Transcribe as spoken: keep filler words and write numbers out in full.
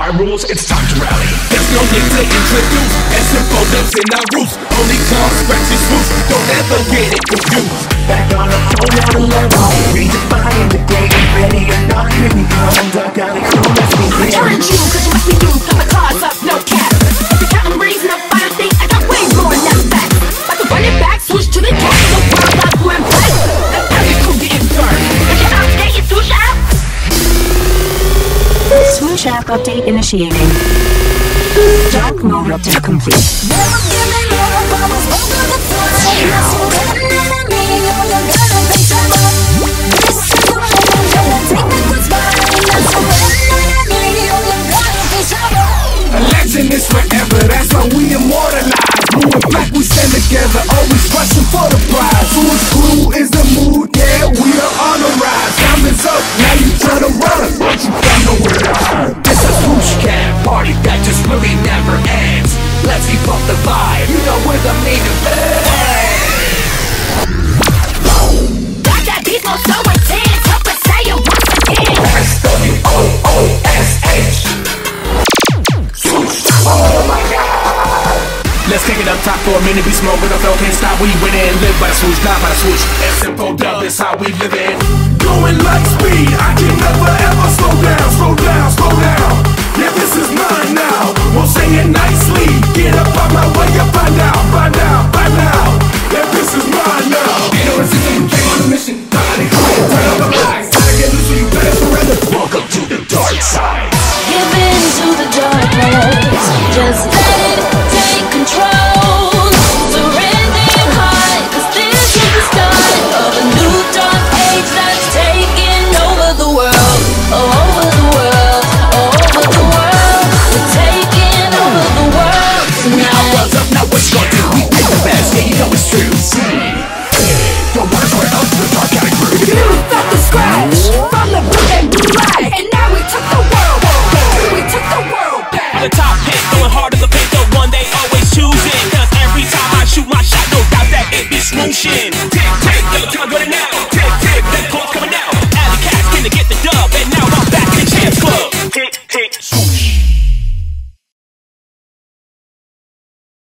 my rules, it's time to rally. There's no need to introduce S and O dubs in our roots. Only come scratch and swoosh, don't ever get it confused. Back on a whole nother level, redefining the game. Ready or not, here we go. I got it cool, let's be clear. Turn you, cause you must be new. Got my claws up, no cap. If you're counting reason, I find a thing. I got way more than that fact. About to run it back, swoosh to the top of the world, like who I'm back. That's how you cool getting dark. If you're out to get your swoosh out. Swoosh app update initiating. Dark mode update complete. Never giving up, I was over the top. Nothing getting at me, all you're gonna be trouble. This is the moment, gonna take back what's mine. Nothing getting at me, all you're gonna be trouble. A legend is forever, that's why we immortalize. Blue and black, we stand together, always rushing for the prize. Who's crew is the mood, yeah, we are on the rise. Time is up, now you try to run, but you got nowhere to hide. This a Swooshcat party that just really never ends. Let's keep up the vibe, you know we're the main event. Got that beat flow so intense, help us say it once again. S W O O S H. Swoosh, oh my god. Let's kick it up top for a minute, be smoking, the flow can't stop, we winning. Live by the swoosh, die by the swoosh. S and O dub, this how we live in.